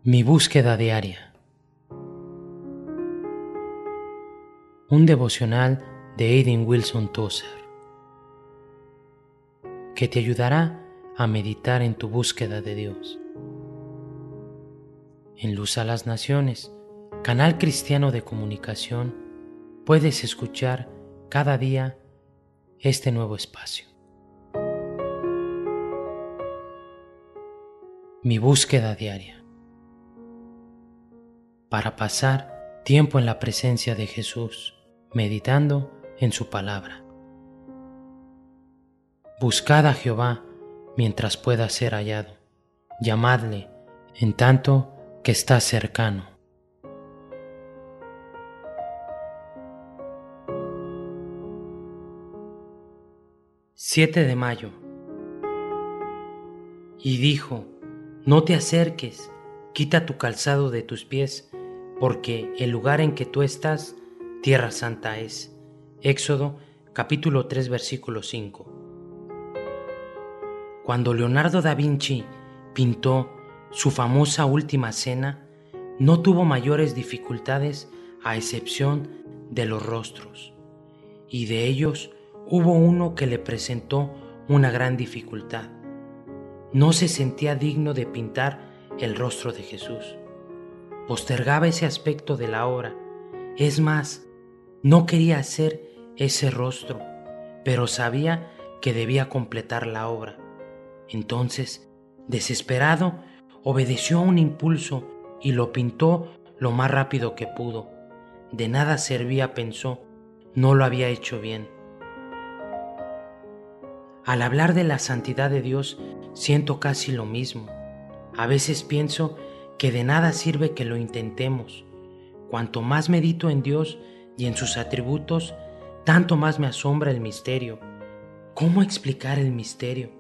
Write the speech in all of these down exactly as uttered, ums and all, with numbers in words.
Mi búsqueda diaria. Un devocional de Aidan Wilson Tozer que te ayudará a meditar en tu búsqueda de Dios. En Luz a las Naciones, canal cristiano de comunicación, puedes escuchar cada día este nuevo espacio. Mi búsqueda diaria. Para pasar tiempo en la presencia de Jesús, meditando en su palabra. Buscad a Jehová mientras pueda ser hallado, llamadle en tanto que está cercano. siete de mayo. Y dijo: no te acerques, quita tu calzado de tus pies, porque el lugar en que tú estás, tierra santa es. Éxodo capítulo tres versículo cinco. Cuando Leonardo da Vinci pintó su famosa Última Cena, no tuvo mayores dificultades a excepción de los rostros, y de ellos hubo uno que le presentó una gran dificultad. No se sentía digno de pintar el rostro de Jesús. Postergaba ese aspecto de la obra. Es más, no quería hacer ese rostro, pero sabía que debía completar la obra. Entonces, desesperado, obedeció a un impulso y lo pintó lo más rápido que pudo. De nada servía, pensó, no lo había hecho bien. Al hablar de la santidad de Dios, siento casi lo mismo. A veces pienso que de nada sirve que lo intentemos. Cuanto más medito en Dios y en sus atributos, tanto más me asombra el misterio. ¿Cómo explicar el misterio?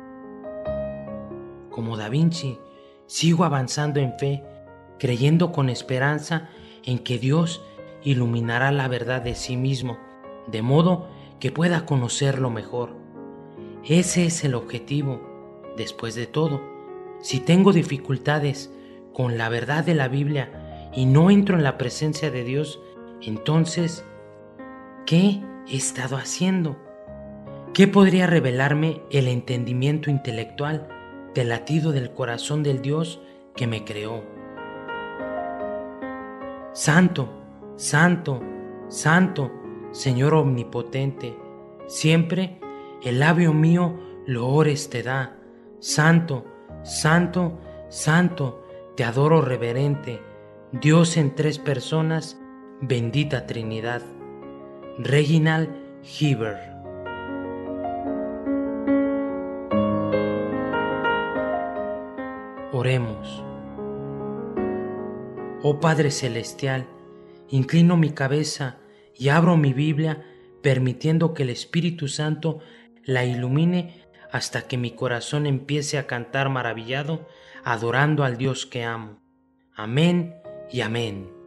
Como Da Vinci, sigo avanzando en fe, creyendo con esperanza en que Dios iluminará la verdad de sí mismo, de modo que pueda conocerlo mejor. Ese es el objetivo. Después de todo, si tengo dificultades con la verdad de la Biblia y no entro en la presencia de Dios, entonces, ¿qué he estado haciendo? ¿Qué podría revelarme el entendimiento intelectual del latido del corazón del Dios que me creó? Santo, santo, santo, Señor omnipotente, siempre el labio mío loores te da. Santo, santo, santo, te adoro reverente, Dios en tres personas, bendita Trinidad. Reginald Heber. Oremos. Oh Padre Celestial, inclino mi cabeza y abro mi Biblia, permitiendo que el Espíritu Santo la ilumine hasta que mi corazón empiece a cantar maravillado, adorando al Dios que amo. Amén y amén.